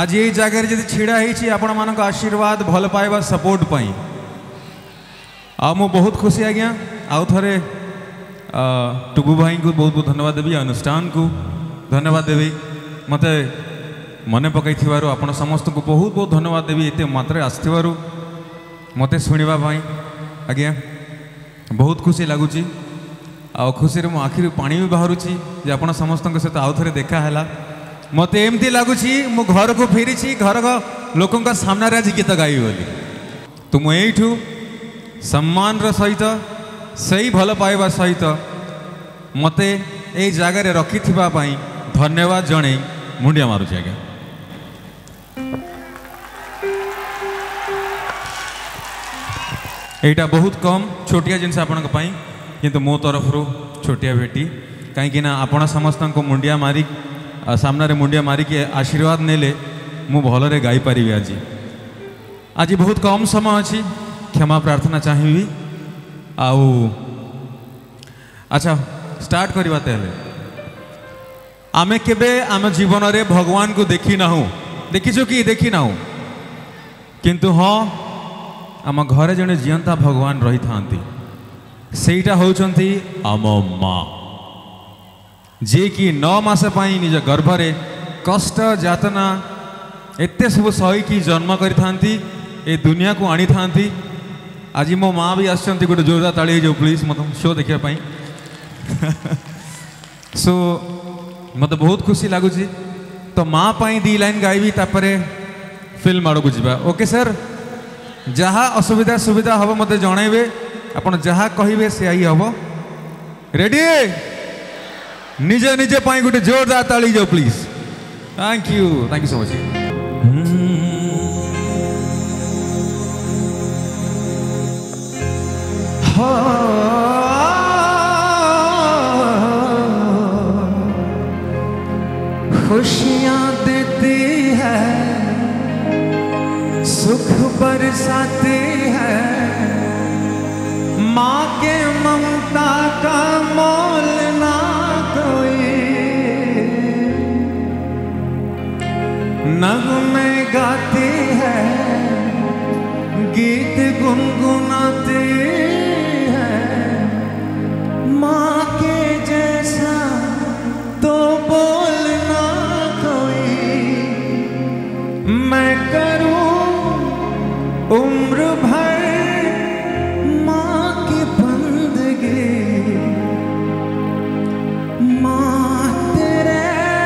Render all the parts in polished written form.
आज ये जगह जब छिड़ा होती आपण मान आशीर्वाद भल पाइबा सपोर्ट पाई मु बहुत खुशी आज्ञा आउ थे टुबु भाई को बहुत बहुत धन्यवाद देवी अनुष्ठान को धन्यवाद देवी मत मन पकई आपण समस्त को बहुत बहुत धन्यवाद देवी एत मात्रा आसवर मत शुणापी आज्ञा बहुत खुशी लगुच आ खुशी मो आखिर पानी भी बाहर आप समस्त सहित आउ थे देखाला मत एमती लगुच मु घर को फेरी घर लोक सामने आज गीत गाई बोली तो मुठू सम्मान सहित सही भल पाइबा सहित मते ए जगार रखि धन्यवाद जन मुंडिया मारुची आज्ञा। एटा बहुत कम छोटिया जिनस आपण किंतु मो तरफ छोटिया भेटी कहीं आपण समस्त को मुंडिया मारी सामने मुंडिया मारिक आशीर्वाद नेले मु भलरे गाई पारि आज बहुत कम समय अच्छी क्षमा प्रार्थना चाहिए आउ अच्छा स्टार्ट करवा तेले आमे केबे आम जीवन रे भगवान को देखी ना देखीचु कि देखी ना किंतु हाँ आम घरे जड़े जीवंता भगवान रही था सेटा होचंती आम माँ जे कि 9 मास पाई निज गर्भरे कष्ट जातना एते सब सही जन्म करी ए दुनिया को आनी था आज मो माँ भी आसचंती गोटे जोरदार ताली जो प्लीज मतलब शो देखापी सो मत बहुत खुशी लगुच तो माँ पाई 2 लाइन गायबी तापरे फिल्म आड़ को जा ओके सर जहाँ असुविधा सुविधा हम मत जनइबे आपन जहाँ कहे से ही हम रेडी निजे निजे पाई गोटे जोरदार ताली जो please thank you so much. खुशियाँ देती है सुख बरसाती है माँ के ममता का मोल ना कोई नगमे गाती है गीत गुनगुनाती माँ के जैसा तो बोलना कोई मैं करूं उम्र भर माँ की बंदगी माँ तेरे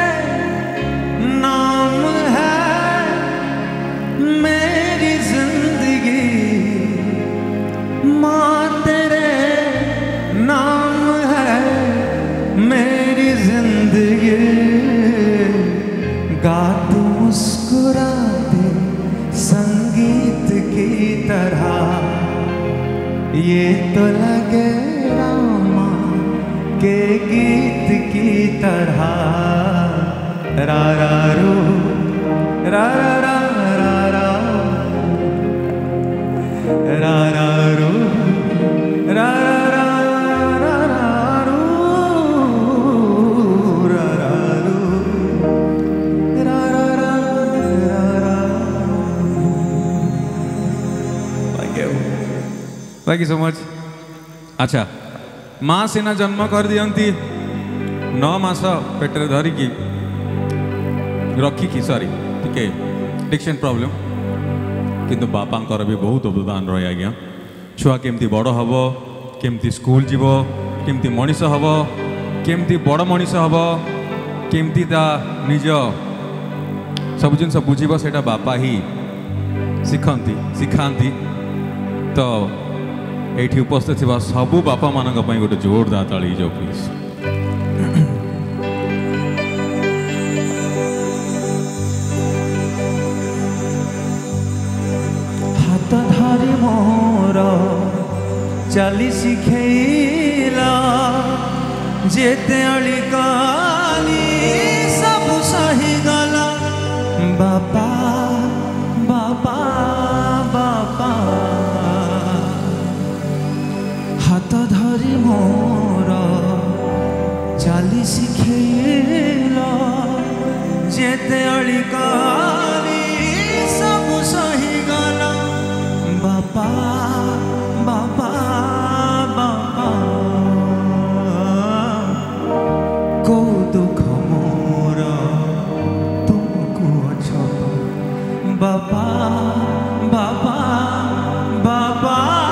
नाम है मेरी जिंदगी माँ तेरे नाम मेरी जिंदगी गाते मुस्कुराते संगीत की तरह ये तो लगे रामा के गीत की तरह रा रा रो रा रा रा रा रा रा रो रा रा थैंक यू सो मच। अच्छा माँ सीना जन्म कर दियंती 9 मास पेटरे धरिकी रखिकी सॉरी टिके डिक्शन प्रॉब्लम किंतु बापांकर भी बहुत अवदान रहे आज्ञा छुआ केमती बड़ हम केमती स्कूल जीव केमती मनीष हम केमती बड़ मनीष हम केमती ता निज सब जिन बुझीब सेटा बापा ही शिखाती तो ये उपस्थित थी सबू बापा मान गोटे जोरदार ताली जो प्लीज। हाथ धरी मोर चली शिखेला जेते अली काली सब सही गला बापा बापा बापा हाथ धरी मोर चली शिखेला जेते अली काली बाबा बाबा बाबा को दुख मोर तुमको अच्छा बाबा बाबा बाबा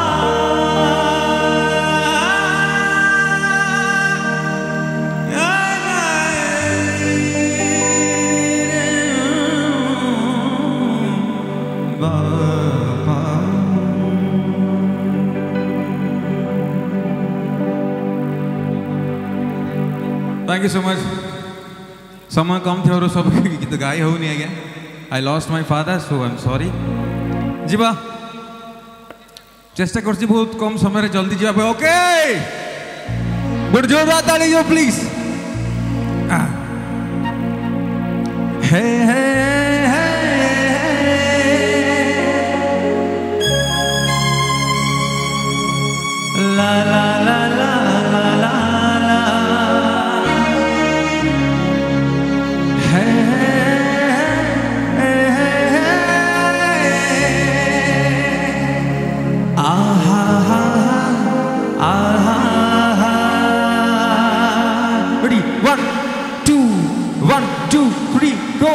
Thank you so much. समय कम थे और सब गीत गाई हो नहीं आज्ञा. I lost my father, so I'm sorry. जीवा चेष्टा करছি बहुत कम समय रे जल्दी जीवा पे. ओके गुड जोरदार ताली जो प्लीज. हे हे ला ला ला ला ला ला Ready? 1, 2, 1, 2, 3, go!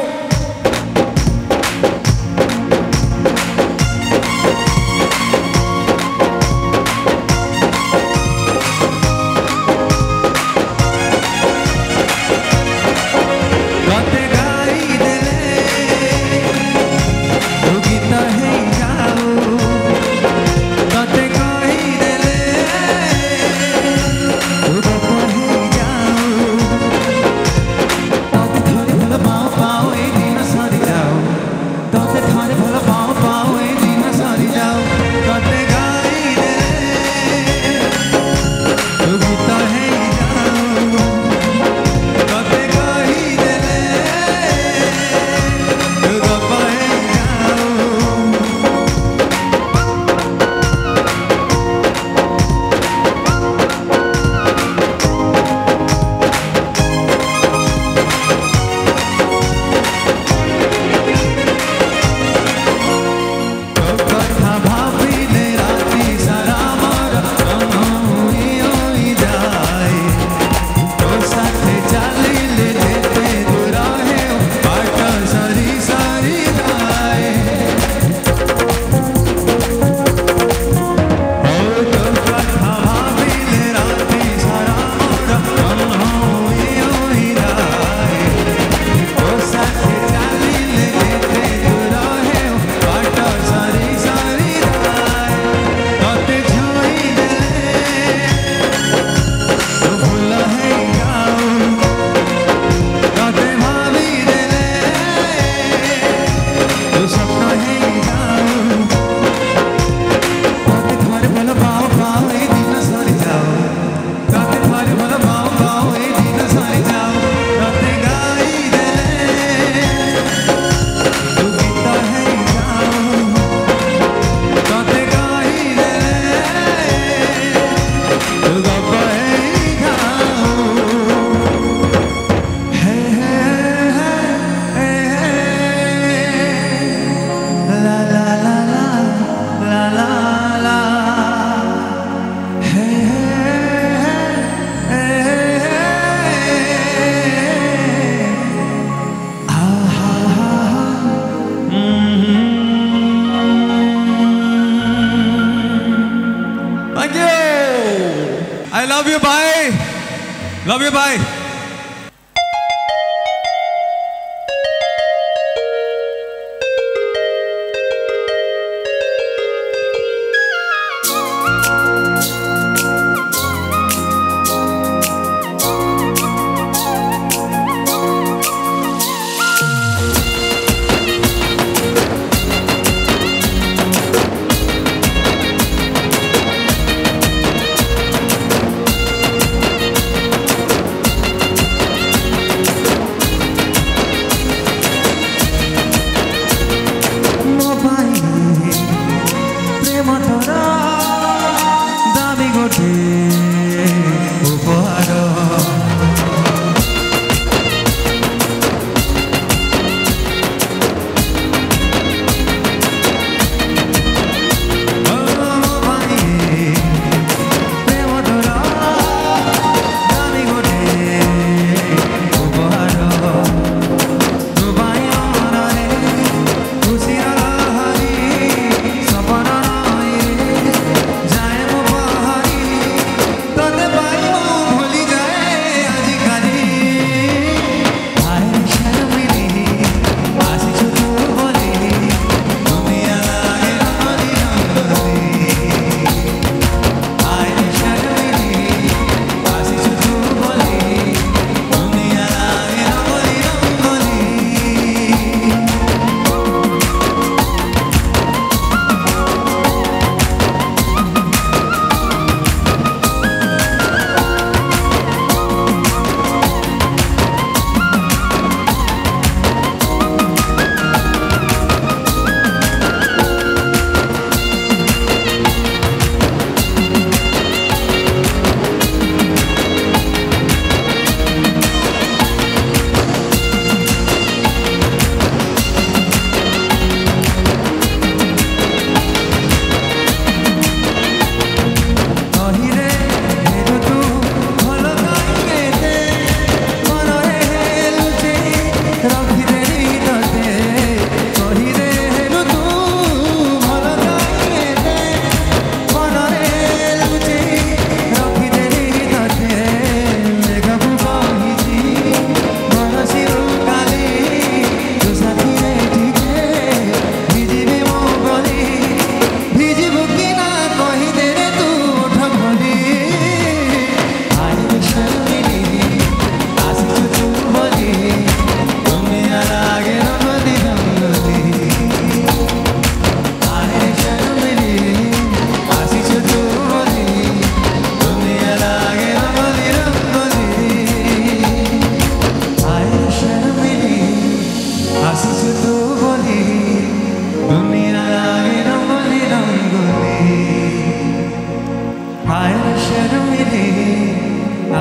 I love you, bye. Love you, bye.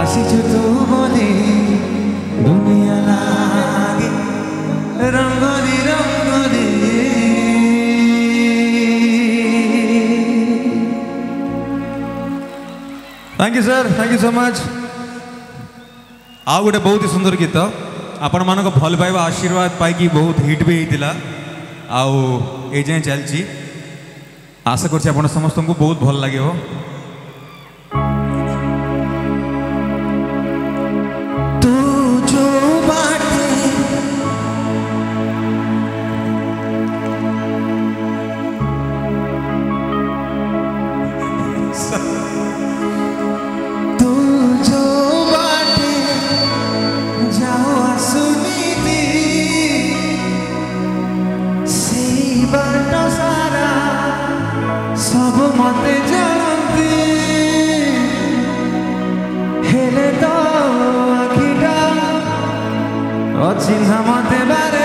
ଆସିଛୁ ତୁ ବୋଲି ଦୁନିଆ ଲାଗେ ରଙ୍ଗଲି ରଙ୍ଗଲି thank you sir thank you so much आउ गोटे बहुत ही सुंदर गीत आपण मान भल पाइबा आशीर्वाद पाई बहुत हिट भी होता आउ ए जाए चलती आशा कर समस्त को बहुत भल लगे तू जो बाटे तू जो बाटे जाओ सुनीति से बाट सारा सब मते जानती हेले तो आखिटा अचिन्हा मते बारे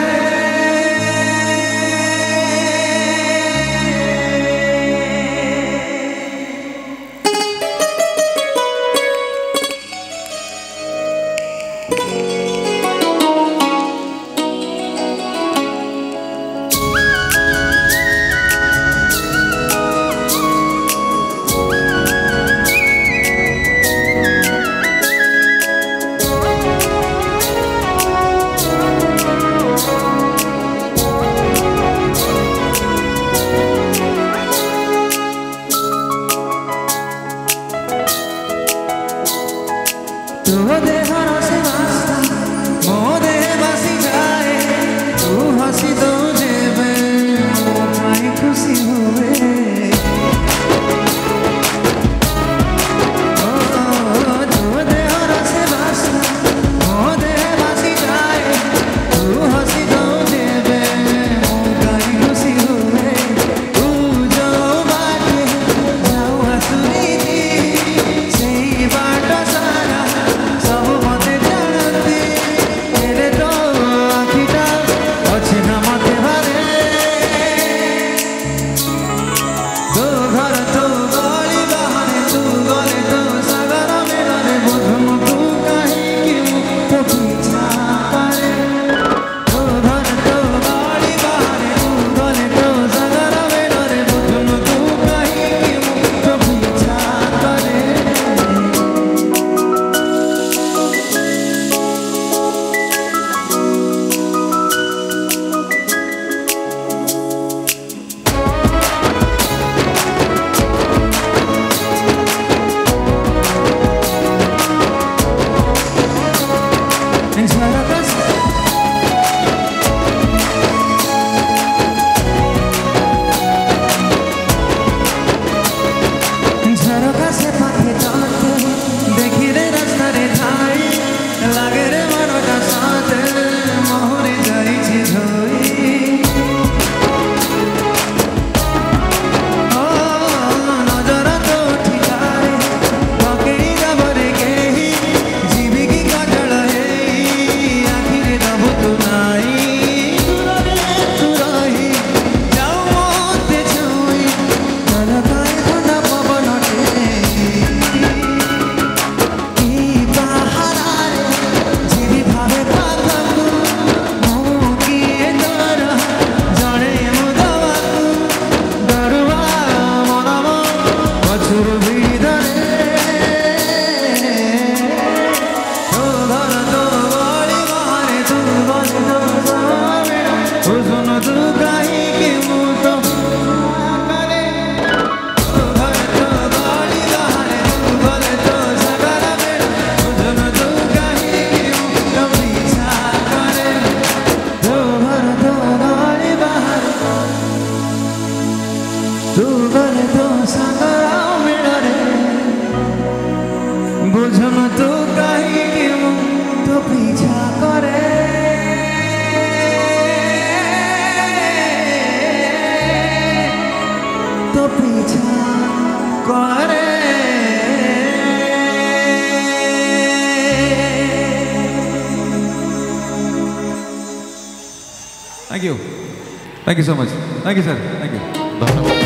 Thank you so much. Thank you, sir. Thank you.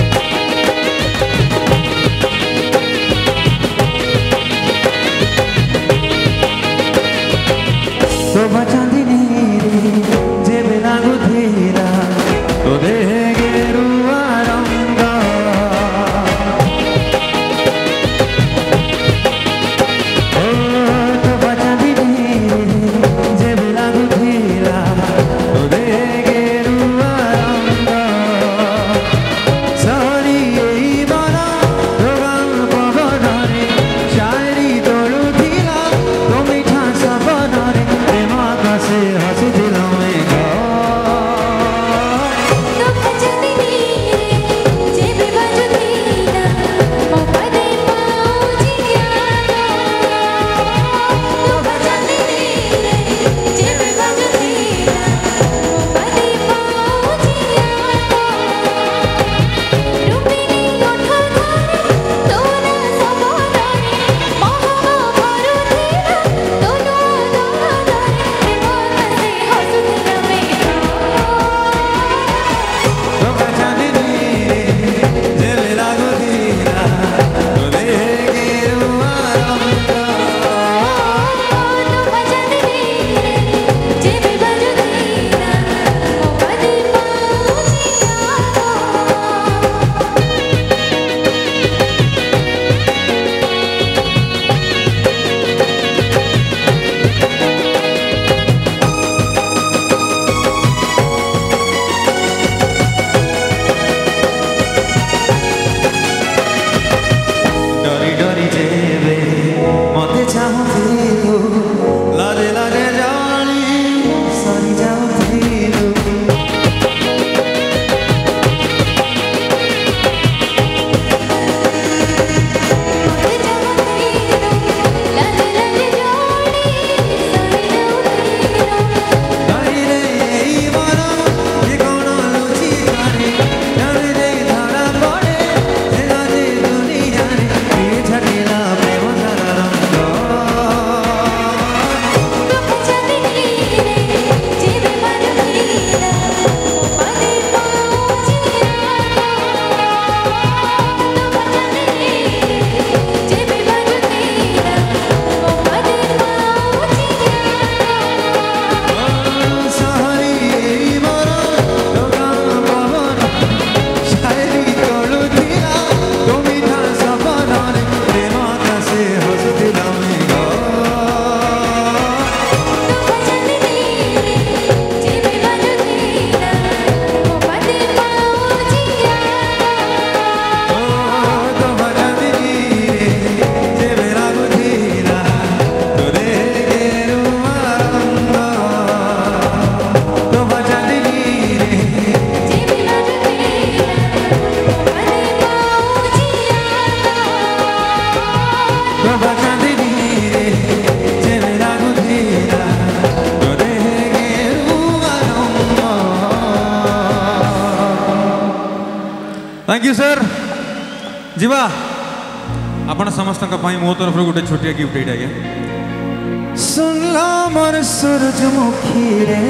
Sir जीवा आपण समस्त मो तरफ गोटे छोटिया गिफ्ट ये आज्ञा सुनला मोर सूरजमुखी रे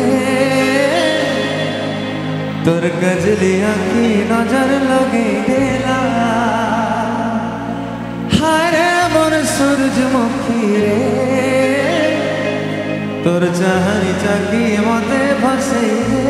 तोर गजलिया की नजर लगे देला हारे मोर सूरजमुखी रे तोर चाहनी चाकी मते फसे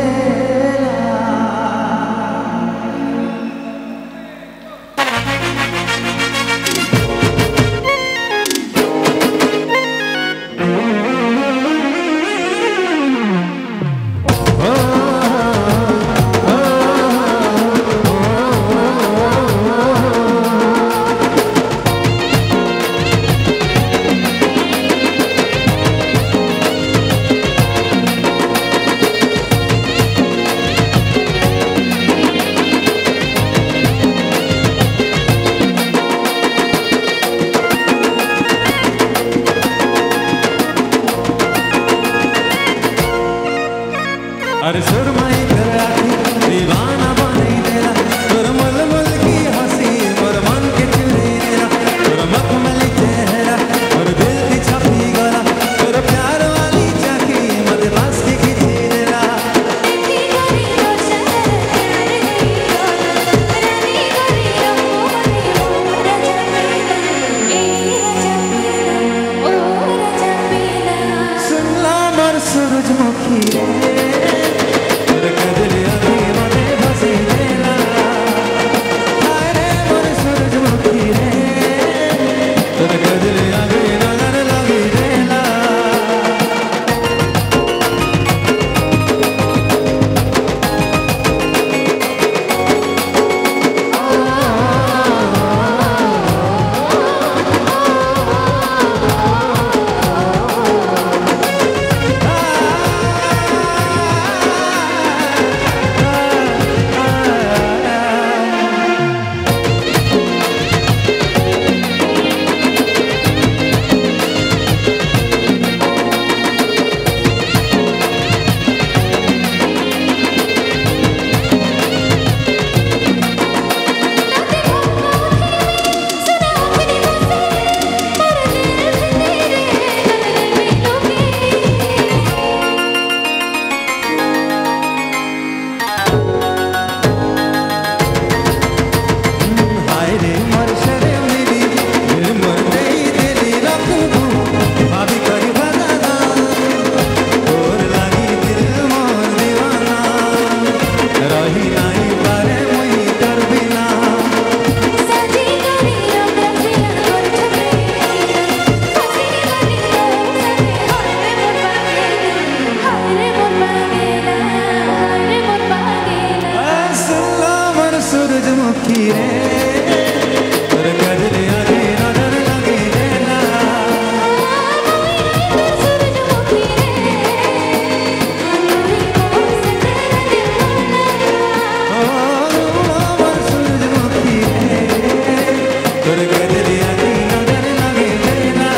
अरे सुरमई कर आखी दीवाना बनी देला तोर मलमल की हंसी मोर मन के चुरी देला तोर मखमली चेहरा और दिल की छपी गला तोर प्यार वाली चाकी मत बस के खींची देला सुनला मोर सूरजमुखी रे सूरजमुखी रे तोर गजलिया की नजर लगे देला सूरजमुखी रे मोर सूरजमुखी रे तोर गजलिया की नजर लगे देला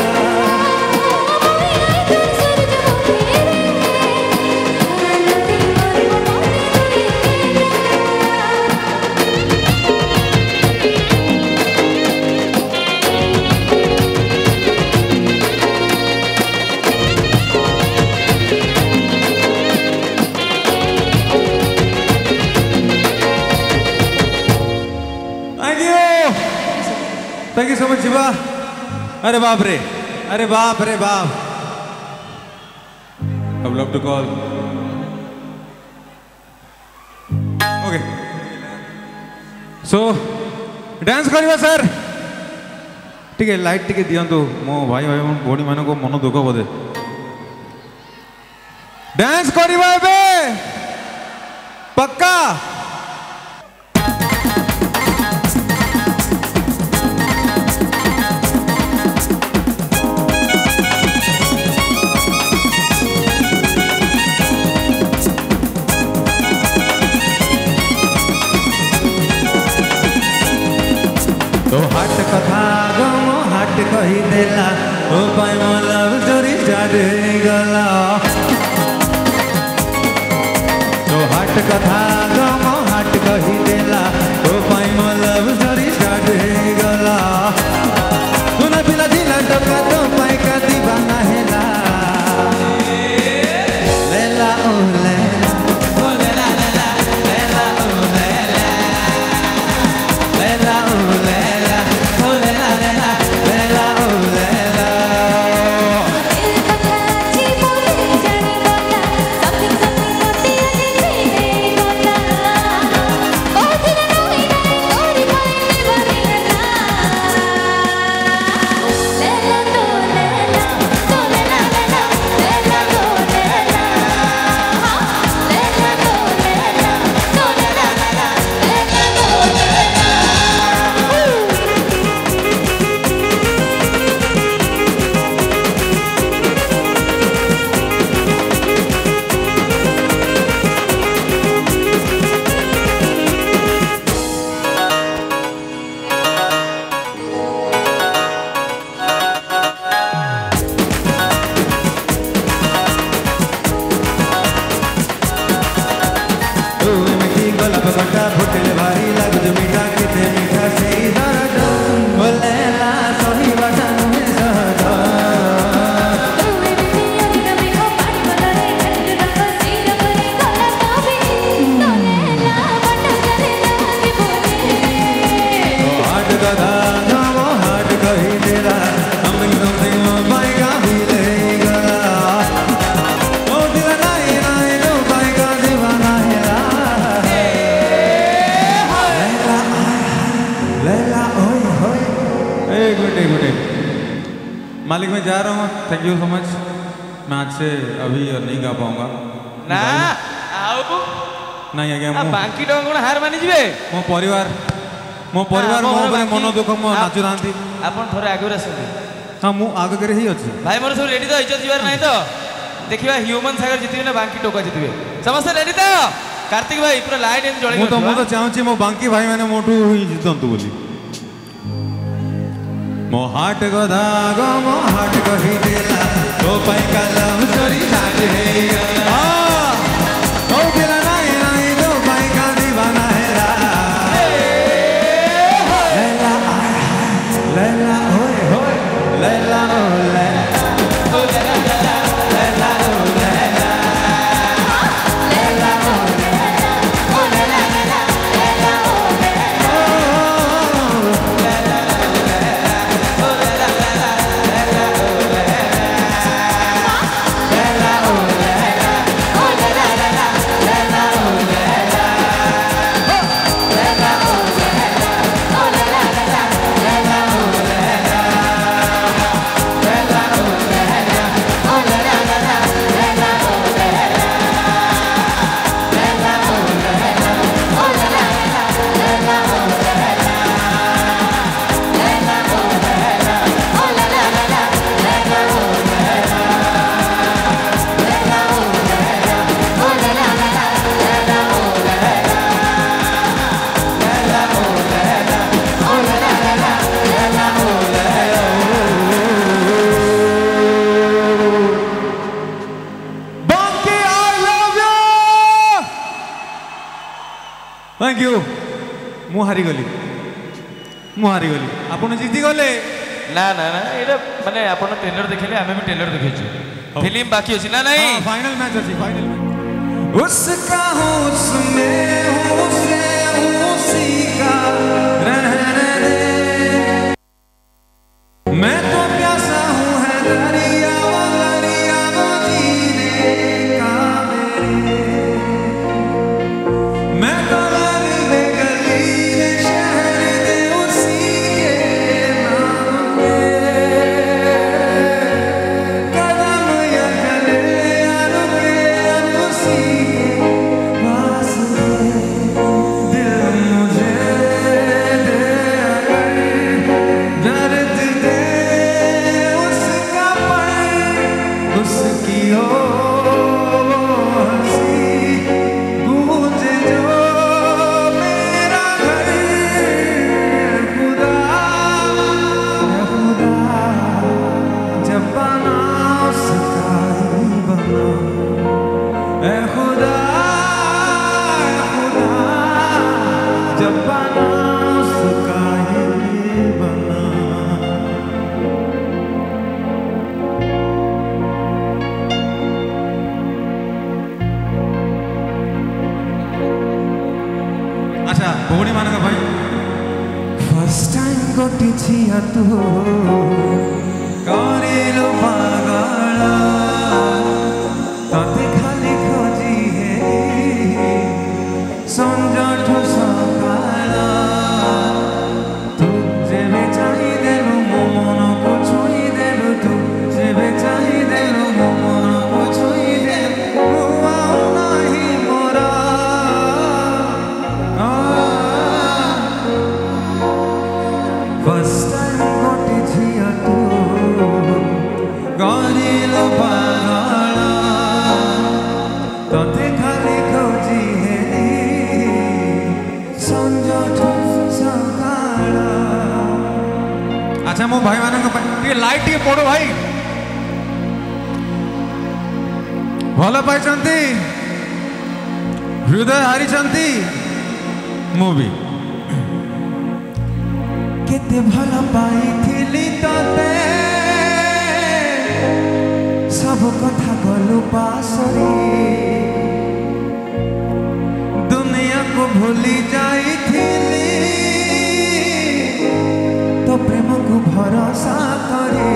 Thank you so much, Shiva. अरे बाप रे, अरे बाप रे बाप. I would love to call. Okay. So, dance करिवा सर. ठीक है, लाइट टिके दियंतु. मो भाई भाई मन भोनी मानो को मनो दुख बोधे. Dance करिवा बे. पक्का. तो हाट कथा गम हाट कही देला ओ पाई मो लव स्टोरी स्टार्ट गला तो हाट कथा गम हाट कही देला ओ पाई मो लव गुड मालिक मैं जा रहा हूँ थैंक यू सो मच मैं आज से अभी नहीं गा पाऊंगा ना आओ नहीं आज्ञा बांकी टंका कौन हार मानि जिवे मो परिवार मो मन दुख मो नाचु नांती आपण थोड़े आगे आसते हाँ मु आगे ही अच्छी भाई मोर सब रेडी तो इज्जत जीवार नहीं तो देखिए ह्यूमन सागर जितबे ना बांकी टोका जितबे समस्त रेडी तो कार्तिक भाई पूरा लाइट एंड जळे मु तो चाहूची मो बांकी भाई माने मोटू ही जितंतु बोली मो हाट गधा गो मो हाट कही देला तो पाई कलम चोरी छाट हे ओ दिला नहीं नहीं तो पाई का दीवाना है रा लैला लैला होए होए लैला ओ लैला ओ लैला लैला ओ लैला लैला ओ लैला लैला ओ थैंक यू मु हारी गली आपण जीती गले ना ना ना एटा माने आपण ट्रेलर देखले हमें भी ट्रेलर देखेछु फिल्म बाकी अछि ना नहीं फाइनल मैच अछि फाइनल मैच उसका उसमें उसे उसी का रहने दे मैं तो प्यासा हूँ है दरिया वो जीने का मेरे मैं तो भौणी मानक भाई फर्स्ट टाइम गोटी छिया तू करेलो पागल तते खाली खोजी है संजठ सकाल तू जेबे चाहि देलु मो मन को छुई देलु तू जेबे चाहि देलु मो मन को छुई देलु हुआ नहीं मोरा फर्स्ट टाइम गोटी छिया तू गरिलो पागल तते खाली खोजी है संजठ सकाल अच्छा मो भाई मानक टे लाइट टे पड़ो भाई भल पाइछंती हृदय हारिछंती मूवी केते भल पाइथिली तते सब कथा गलु पासरी दुनिया को भूली जाइथिली तो प्रेम को भरोसा करी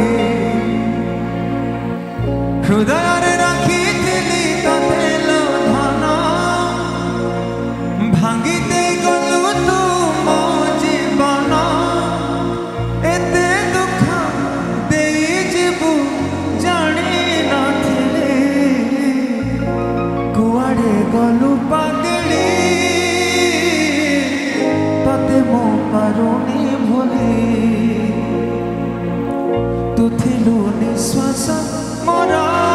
हृदय रे रखिथिली तते लो धन भांगी दे गलु तू मो जीवन ପାରୁନି ଭୁଲି ତୁ ଥିଲୁ ନିଶ୍ୱାସ ମୋର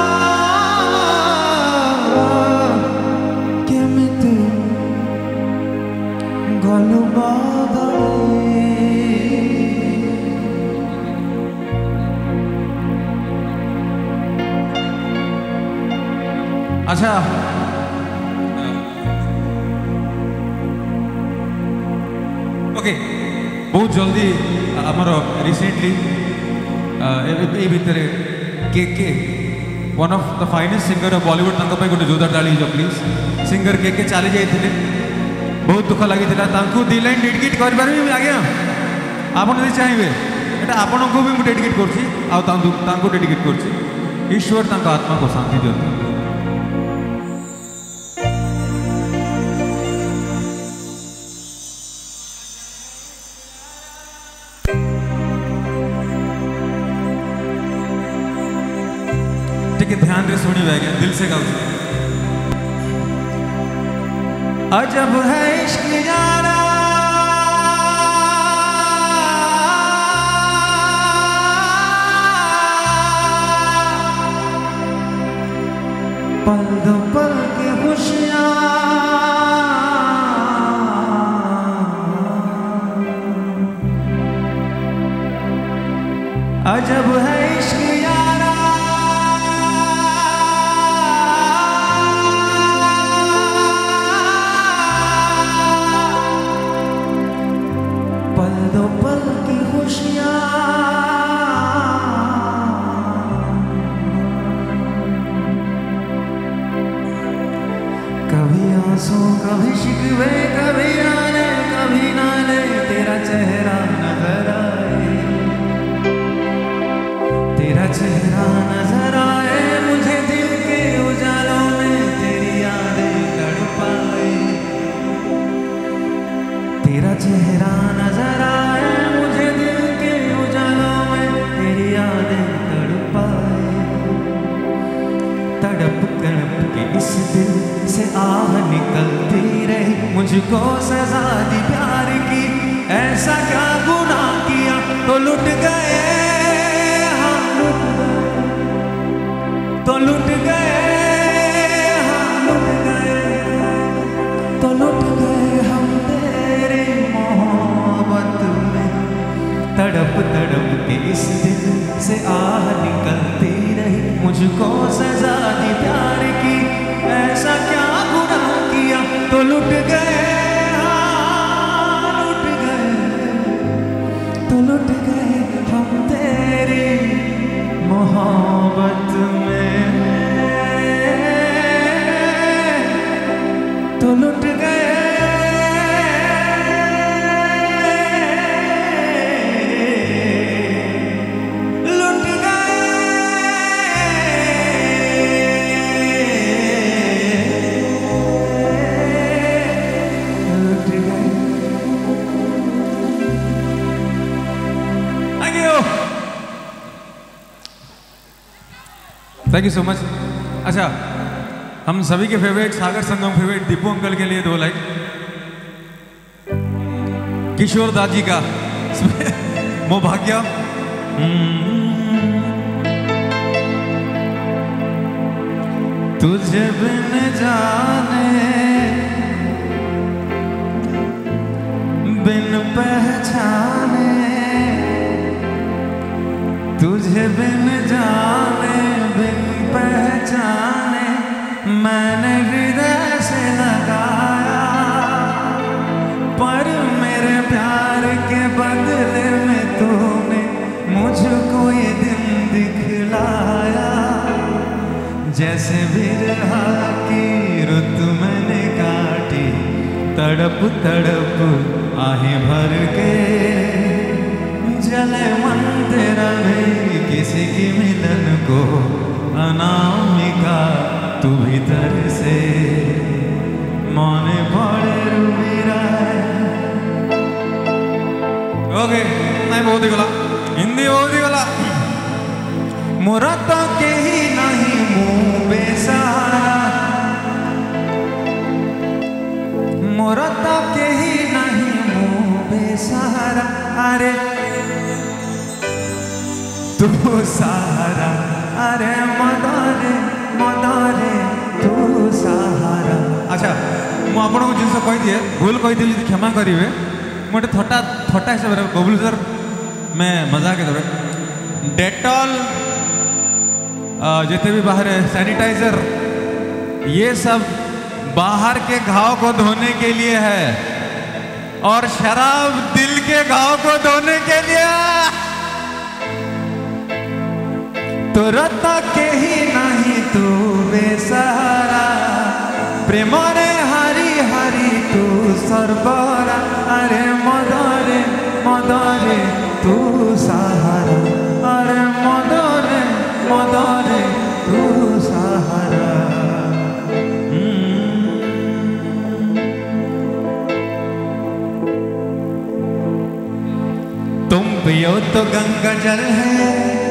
କେମିତି ଗଲୁ ବଦଳି। अच्छा ओके बहुत जल्दी आमर रिसेंटली ए भितर के one of the finest singer of Bollywood तंक पे गोटे जोरदार ताली जो प्लीज सिंगर के चली जाते बहुत दुख लगी दी लाइन डेडिकेट कर आज्ञा आप चाहिए एटा आपन को भी डेडिकेट कर डेडिकेट कर ईश्वर आत्मा को शांति दियंतु। ध्यान से सुनी आज्ञा दिल से गाओ। अजब है इश्क यारा पल दो पल के खुशियां अजब है इश्क यारा कभी आंसू कभी शिकवे कभी आने कभी नाले तेरा चेहरा नजर आए तेरा चेहरा नजर आए मुझे दिल के उजालों में तेरी यादें तड़पाए तेरा चेहरा नजर आए मुझे दिल के उजालों में तेरी यादें तड़पाए तड़प तड़प के इस दिल से आह निकलती रही मुझको सजा दी प्यार की ऐसा क्या गुनाह किया तो लुट गए हम तो लुट गए हम लुट गए तो लुट गए हम तेरी मोहब्बत में तड़प तड़प के इस दिल से आह निकलती रही मुझको सजा दी प्यार की ऐसा क्या गुनाह किया तो लुट गए लुट गए तो लुट गए हम तेरी मोहब्बत में तो लुट गए थैंक यू सो मच। अच्छा हम सभी के favourite Sagar Sangam favourite Deepu uncle के लिए 2 लाइन किशोर दाजी का मो भाग्य तुझे बिन जाने बिन पहचाने तुझे बिन जाने बिन पहचाने मैंने हृदय से लगाया पर मेरे प्यार के बदले में तूने मुझको ये दिन दिखलाया जैसे बिरहा की रुत मैंने काटी तड़प तड़प आहें भर के जले मन तेरा नहीं किसी की मिलन को अनामिका तू भीतर से मौने पड़े रुबीरा। ओके नहीं बहुत ही गला हिंदी बहुत ही गला मोरा तो के ही नहीं मुँह बेसहारा मोरा तो के ही नहीं मुँह बेसहारा अरे तू सहारा अरे मदरे मदरे तू सहारा। अच्छा मु आपको जिन कहीदिए भूल कही क्षमा करेंगे मोटे थटा थटा हिसाब से बबलू सर मैं मजाक देवे डेटॉल जितने भी बाहर सैनिटाइजर ये सब बाहर के घाव को धोने के लिए है और शराब दिल के घाव को धोने के लिए। तो रता के ही नहीं तू बेसहारा प्रेम रे हरी हरी तू सरबरा अरे मदरे मदरे तू सहारा अरे मदरे मदरे तू सहारा। तुम पियो तो गंगा जल है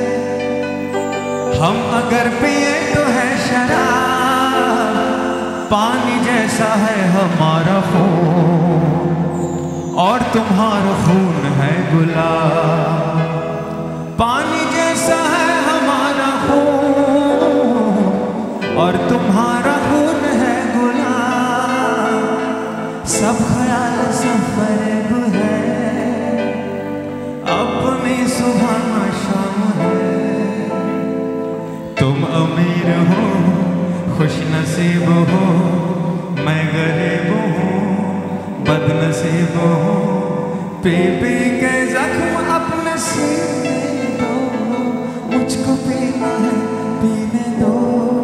हम अगर पिए तो है शराब पानी जैसा है हमारा खून और तुम्हारा खून है गुलाब। पानी जैसा है हमारा खून और तुम्हारा खून है गुलाब। सब ख्याल सब फरेब है अपनी सुबह शाम है। तुम अमीर हो खुश नसीब हो मैं गरीब हूँ बदनसीब हूँ पी पी के जख्म अपने सीने दो मुझको पीना है पीने दो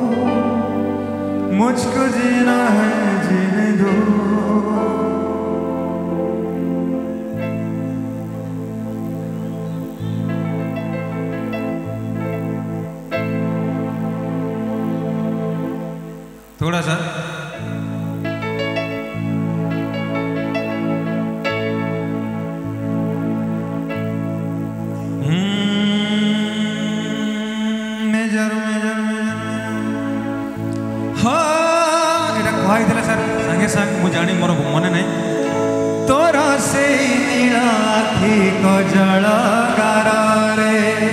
मुझको जीना है जीने दो। थोड़ा सा मेजर मेजर हाँ एटा कही सर सागे साग मु जानी मोर मन नहीं तोरा से नीला आखि को जल गारे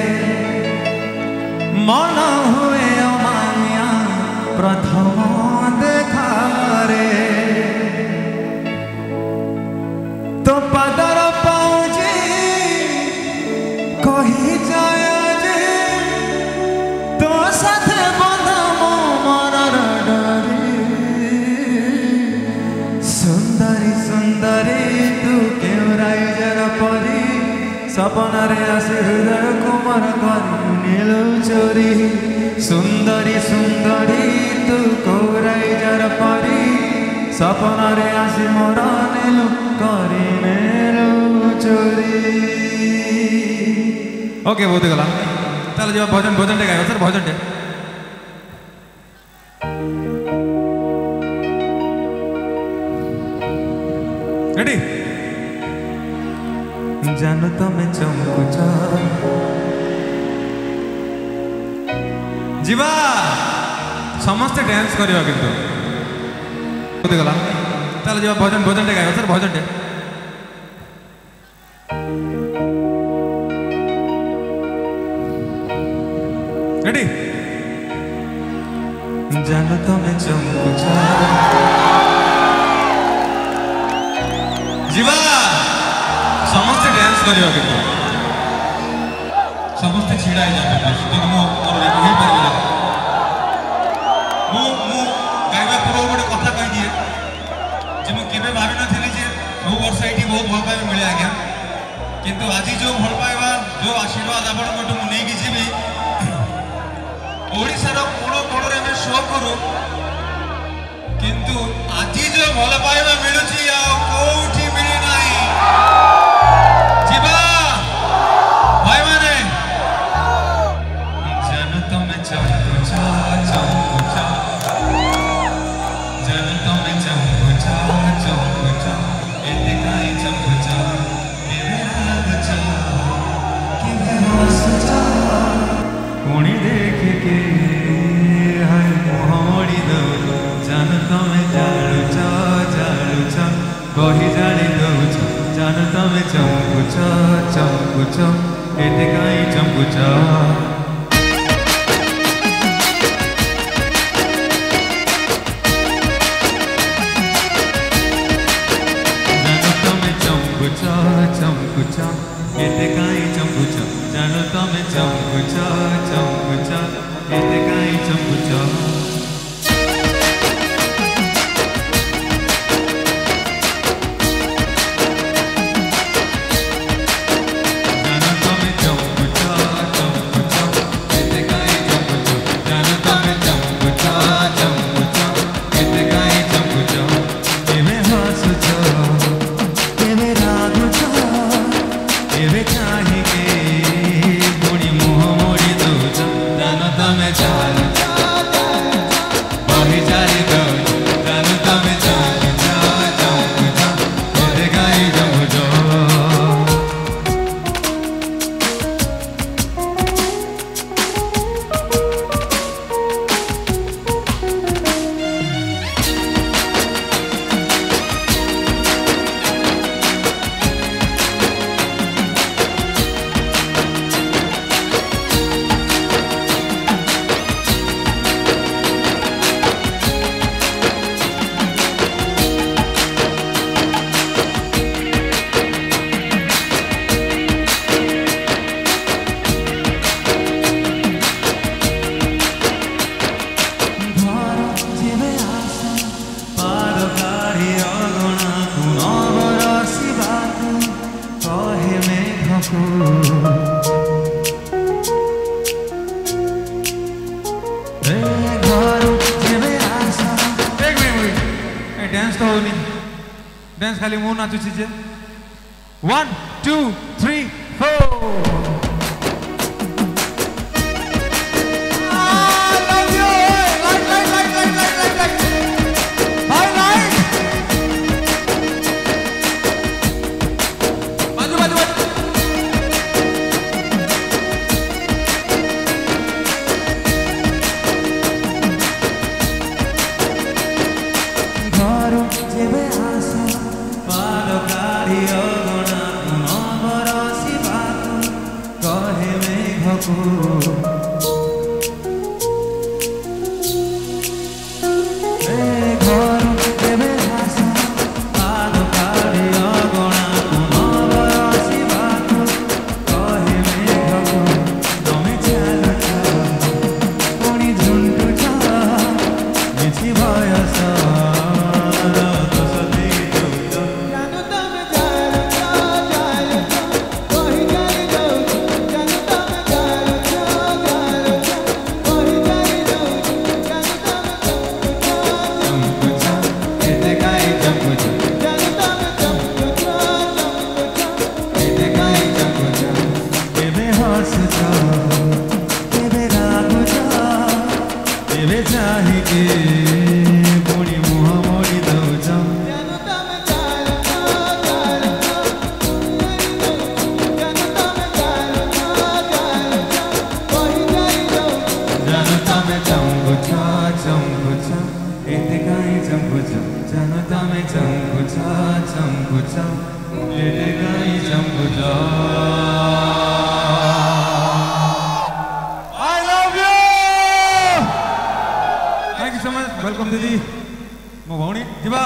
मन हुए अमानिया प्रथम देखा रे तो पदर पाऊजी कही जाए जे तो साथे बंधा मो मरर डरी सुंदरी सुंदरी तू केवराई जरा परी सपना रे आसे हृदय कुमार करी नीलू चोरी सुंदरी सुंदरी तू कोराई जरा परी सपना रे आसी मोरा नीलू करी नीलू चोरी। ओके बहुत गला चलो जब भजन भजन टे गाइबा सर भजन टे रेडी जानो तमे चमकुच जीवा समस्ते डांस करियो किंतु बहुत गला चलो जब भजन भजन टे गाइबा सर भजन टे रेडी जानो तमे चमकुच जीवा समस्ते डांस करियो किंतु समस्ते छिड़ा जाते तो मो हे परबे मु गाइबा पूर्व गोटे कथा कहि दिए जे मु केबे भाबी नथिली जे बहु वर्ष एठी बहुत भल पाइबा मिले आज्ञा किंतु आज जो भल पाइबा जो आशीर्वाद आपण गोटे मु नेकी जीवी ओडिसा रो कोण कोण रे में शो करू किंतु आज जो भल पाइबा मिलुची आ कोठी मिली नाही जीवा भाई माने जानो तमे चमकुच चमकुच जानो तमे चमकुच चमकुच एते काई चमकुच केवे लागच केवे हसच कोणी देख के हाय मोहड़ी दो जानो तमे जालुच जालुच तमे चंपुच चंपुच एते काई चंपुच चंपुच एते काई चंपुच जानो तमे चंपुच चंपुच एते काई चंपुच डांस खाली मुंह नाचु चीजे 1 2 3 4 वेलकम दीदी मो भौणी जीवा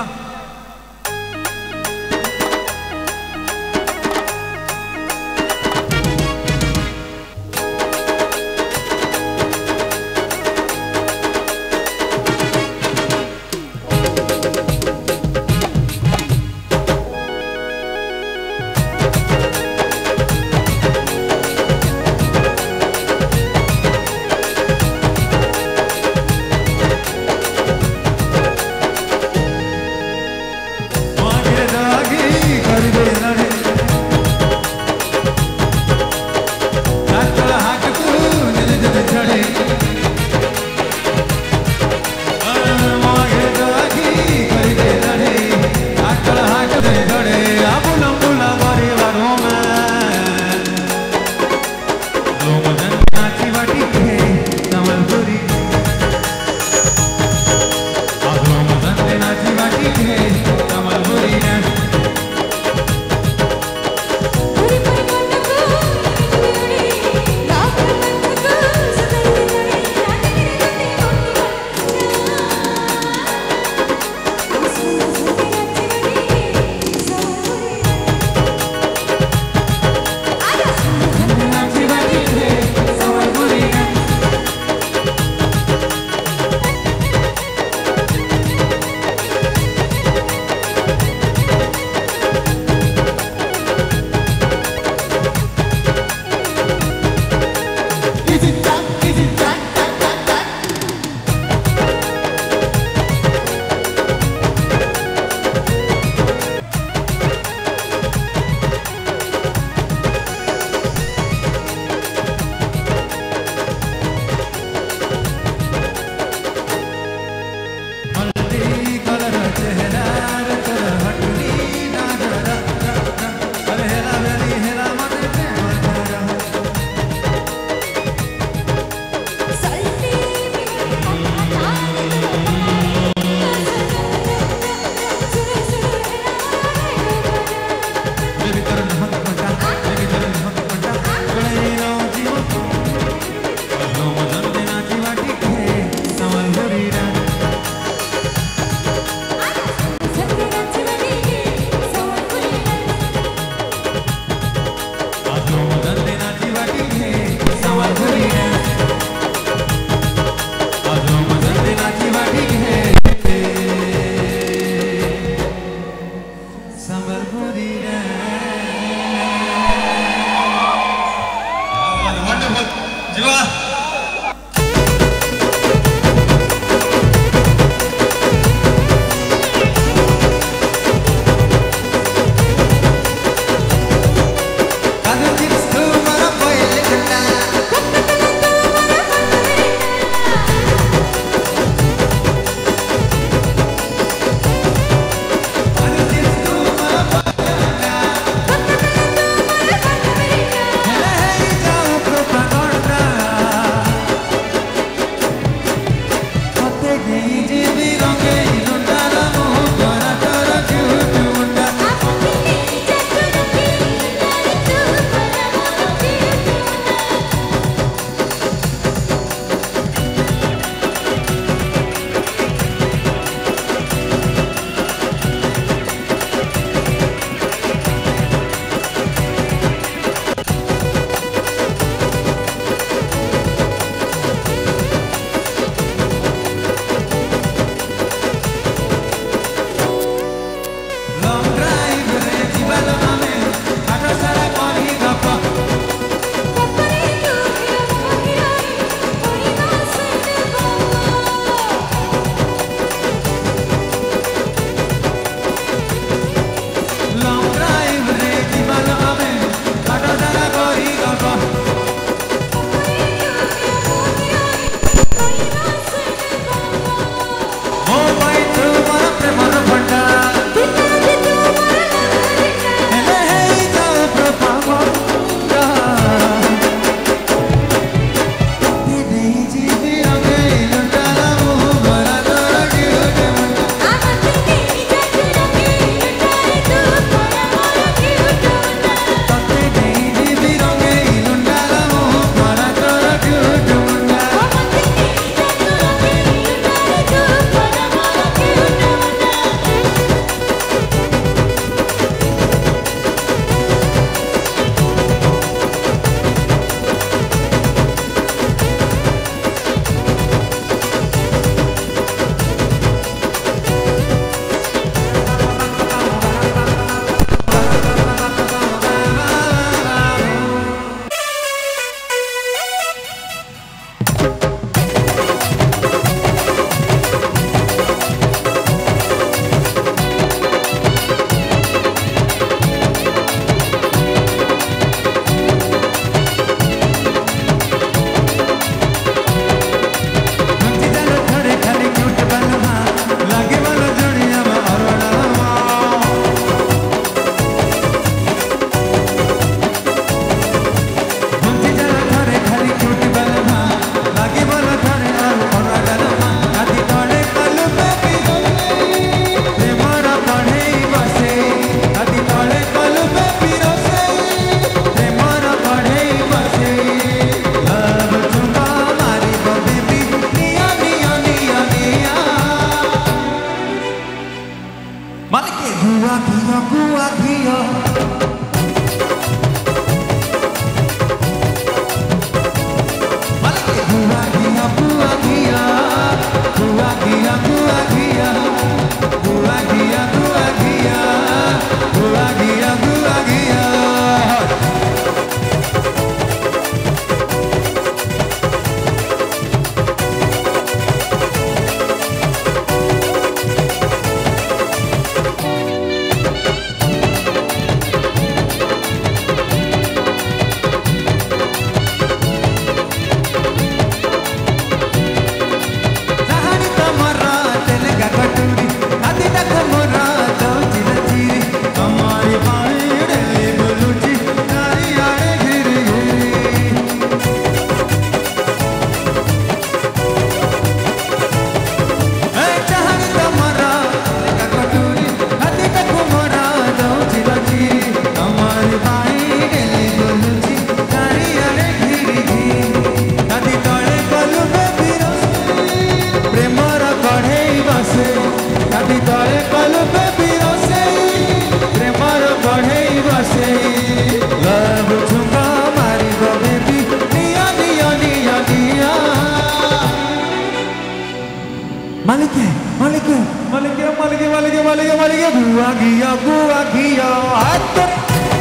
Malike, Malike, Malike, Malike, Malike, Malike, Malike, Gua Gia, Gua Gia, Ator.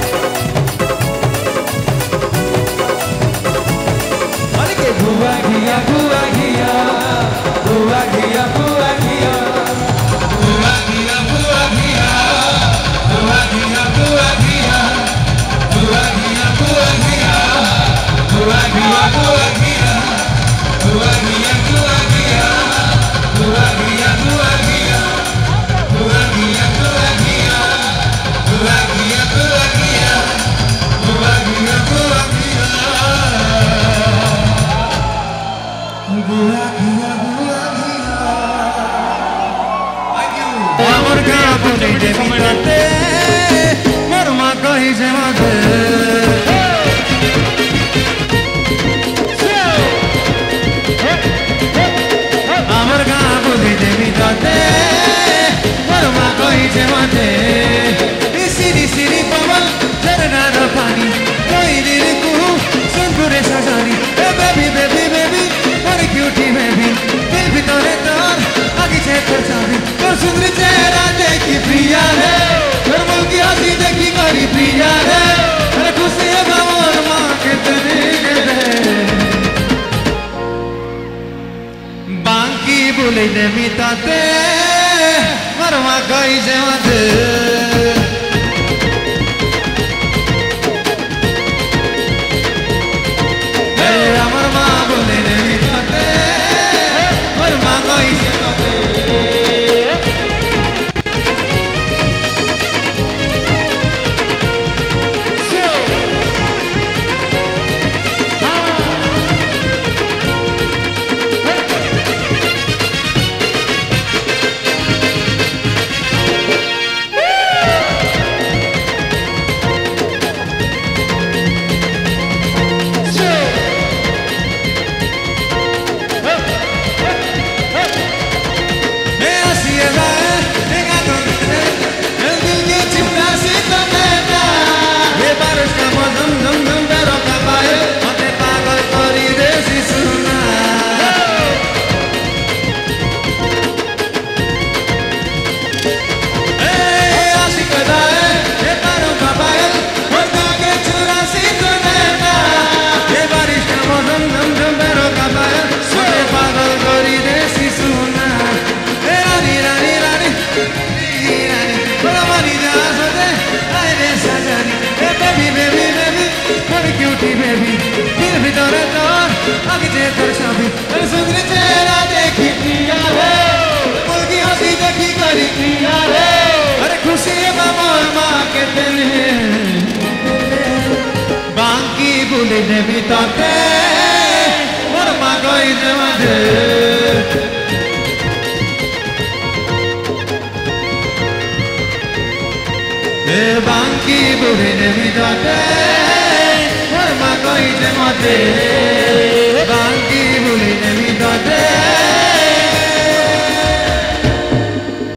Malike, Gua Gia, Gua Gia, Gua Gia, Gua Gia, Gua Gia, Gua Gia, Gua Gia, Gua Gia, Gua Gia, Gua Gia, Gua Gia, Gua Gia, Gua Gia, Gua Gia. Amor capo de devitante, morma kahi semate. Amor capo de devitante, morma kahi semate. Siri pawan, jarna da pani, koi diriku sunkure sajani. Hey baby, baby, baby, और cutie baby, दिल भीतरे तार, आगे चेतर चाबी, और सुंदर चेहरा देखी प्रिया है, और मुल की हंसी देखी करी प्रिया है, अरे खुशी है बावर माँ के तने के दे, बांकी बोले ने मिताते, मरमा कहीं से मते. Banki bure ne vidate, morma koi se mate.